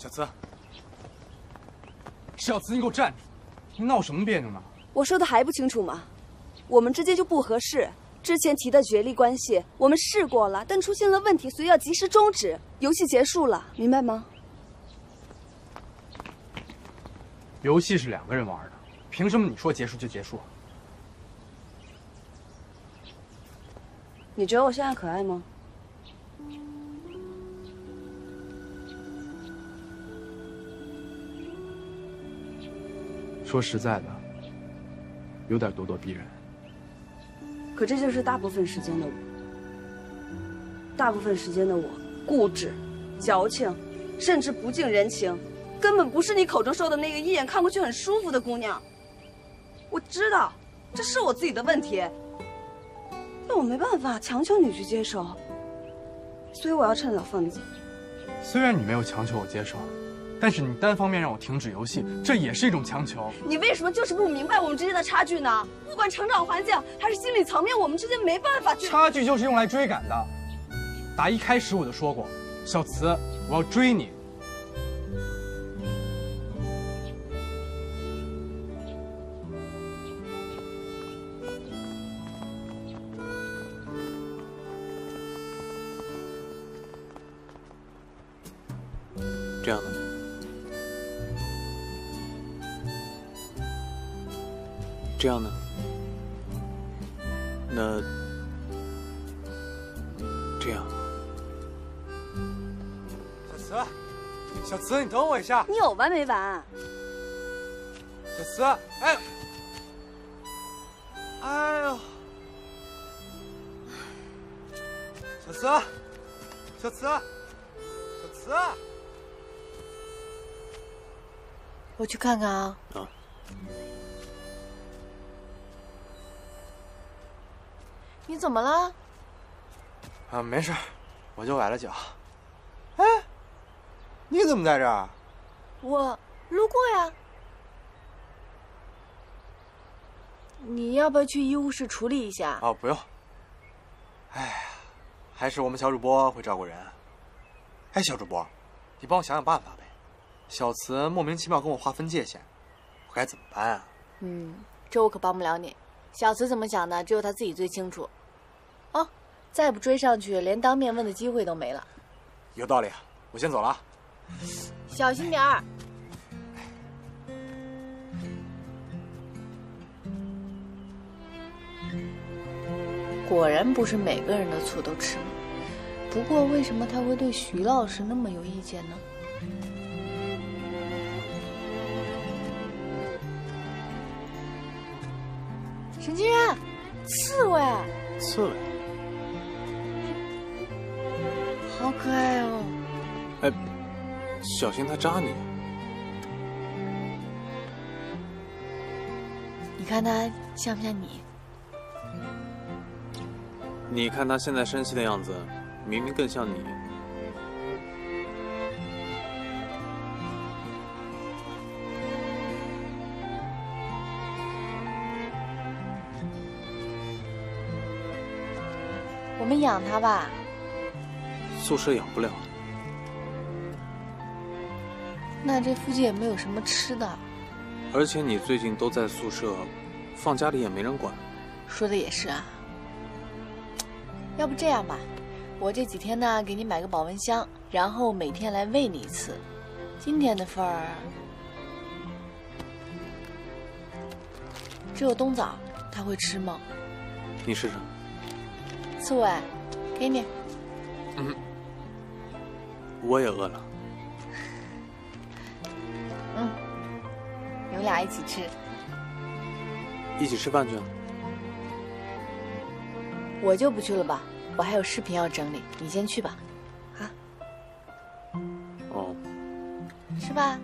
小慈，小慈，你给我站住！你闹什么别扭呢？ 我说的还不清楚吗？我们之间就不合适。之前提的决力关系，我们试过了，但出现了问题，所以要及时终止，游戏结束了，明白吗？ 游戏是2个人玩的，凭什么你说结束就结束？ 你觉得我现在可爱吗？ 说实在的，有点咄咄逼人。 可这就是大部分时间的我。大部分时间的我，固执、矫情，甚至不近人情，根本不是你口中说的那个一眼看过去很舒服的姑娘。我知道，这是我自己的问题，但我没办法强求你去接受，所以我要趁早放你走。 虽然你没有强求我接受，但是你单方面让我停止游戏，这也是一种强求。 你为什么就是不明白我们之间的差距呢？不管成长环境还是心理层面，我们之间没办法去。 差距就是用来追赶的。打一开始我就说过，小慈，我要追你。 这样呢？这样呢？那这样？ 小慈，你等我一下。 你有完没完？ 小慈，哎，哎呦，小慈，小慈，小慈， 我去看看啊。 啊。 你怎么了？ 啊，没事，我就崴了脚。哎，你怎么在这儿？ 我路过呀。你要不要去医务室处理一下？ 哦，不用。哎呀，还是我们小主播会照顾人。哎，小主播，你帮我想想办法呗。小慈莫名其妙跟我划分界限，我该怎么办啊？ 这我可帮不了你。小慈怎么想的，只有他自己最清楚。哦，再不追上去，连当面问的机会都没了。 有道理，我先走了啊。 小心点儿。果然不是每个人的醋都吃吗？不过为什么他会对徐老师那么有意见呢？沈清源，刺猬， 刺猬， 好可爱哦！ 哎，小心它扎你。 你看它像不像你？ 你看它现在生气的样子，明明更像你。 我们养它吧。 宿舍养不了。 那这附近也没有什么吃的。 而且你最近都在宿舍，放家里也没人管。 说的也是啊。要不这样吧，我这几天呢给你买个保温箱，然后每天来喂你一次。今天的份儿只有冬枣，他会吃吗？ 你试试。 刺猬，给你。 我也饿了。 你们俩一起吃。 一起吃饭去。 我就不去了吧，我还有视频要整理，你先去吧。啊？ 哦。 是吧？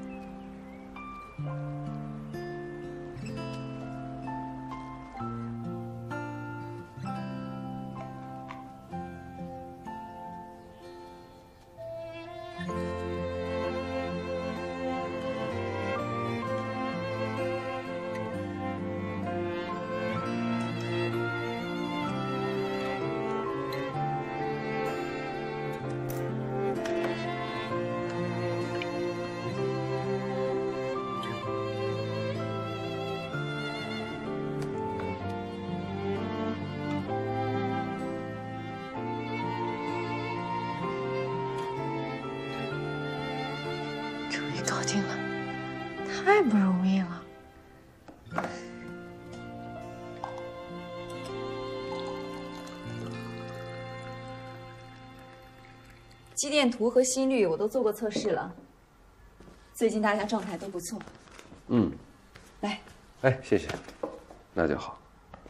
搞定了，太不容易了。 肌电图和心率我都做过测试了，最近大家状态都不错。 嗯， 来， 哎，谢谢，那就好。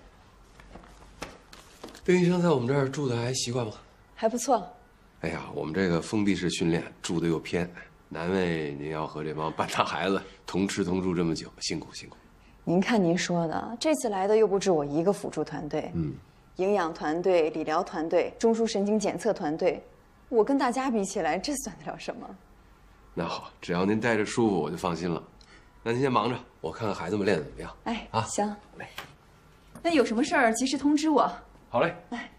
丁医生在我们这儿住的还习惯吗？ 还不错。 哎呀，我们这个封闭式训练，住的又偏，难为您要和这帮半大孩子同吃同住这么久，辛苦辛苦。 您看您说的，这次来的又不止我一个辅助团队，营养团队、理疗团队、中枢神经检测团队，我跟大家比起来，这算得了什么？ 那好，只要您待着舒服，我就放心了。那您先忙着，我看看孩子们练得怎么样。 哎， 啊， 行，那有什么事儿及时通知我。 好嘞。 哎。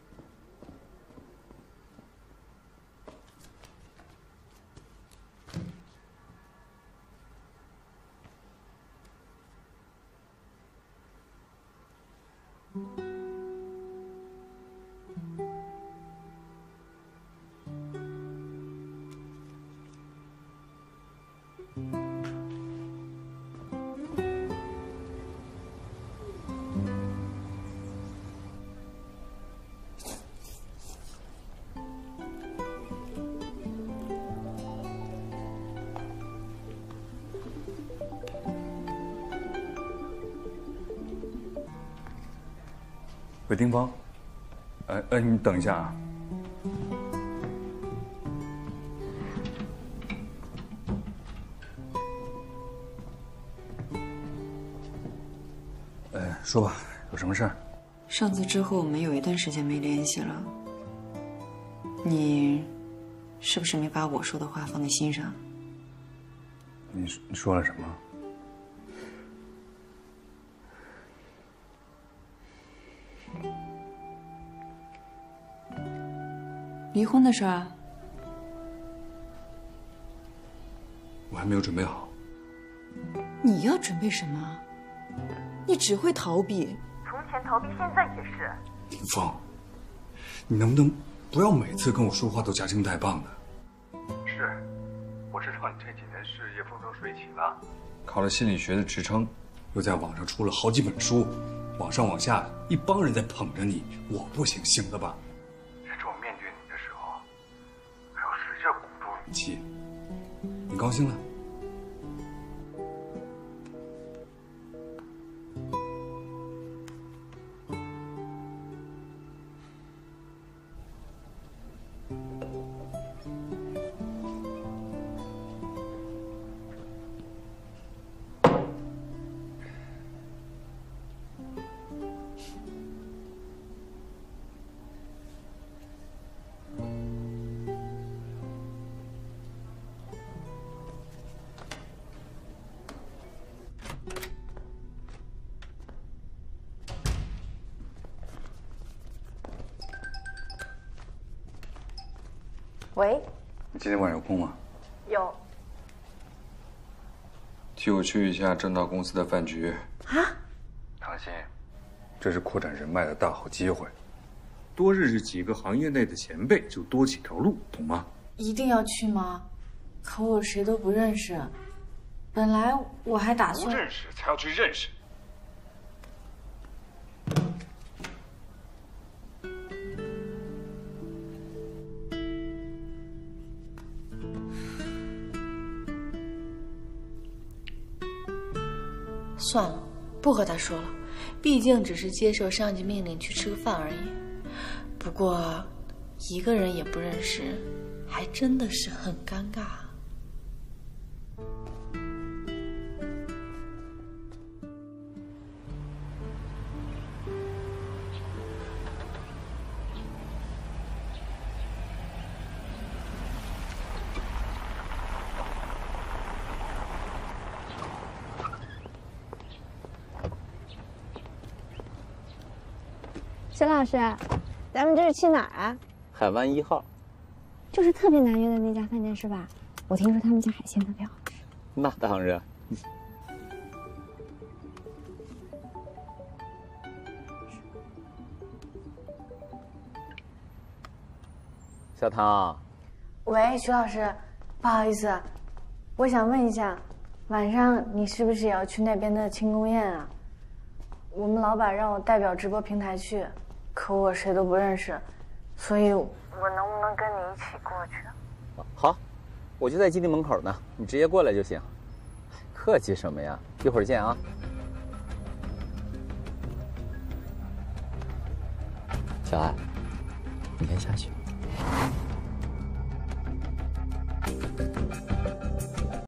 喂，丁芳，你等一下啊。说吧，有什么事儿？ 上次之后，我们有一段时间没联系了。你是不是没把我说的话放在心上？ 你说了什么？ 离婚的事儿， 我还没有准备好。 你要准备什么？你只会逃避。 从前逃避，现在也是。 丁芳，你能不能不要每次跟我说话都夹枪带棒的？ 是，我知道你这几年事业风生水起了， 考了心理学的职称，又在网上出了好几本书，网上网下一帮人在捧着你，我不行，行了吧？ 这是我面对你的时候，还要使劲鼓住你气。你高兴了？ 喂， 你今天晚上有空吗？ 有。 替我去一下正道公司的饭局。 啊？ 唐鑫，这是扩展人脉的大好机会， 多认识几个行业内的前辈，就多几条路，懂吗？ 一定要去吗？可我谁都不认识，本来我还打算…… 不认识才要去认识。 算了，不和他说了，毕竟只是接受上级命令去吃个饭而已。不过，一个人也不认识，还真的是很尴尬。 沈老师，咱们这是去哪儿啊？ 海湾1号， 就是特别难约的那家饭店是吧？我听说他们家海鲜特别好吃。 那当然。小唐， 喂，徐老师，不好意思， 我想问一下，晚上你是不是也要去那边的庆功宴啊？我们老板让我代表直播平台去，可我谁都不认识，所以我能不能跟你一起过去？ 好，我就在基地门口呢，你直接过来就行。客气什么呀？一会儿见啊。小爱，你先下去。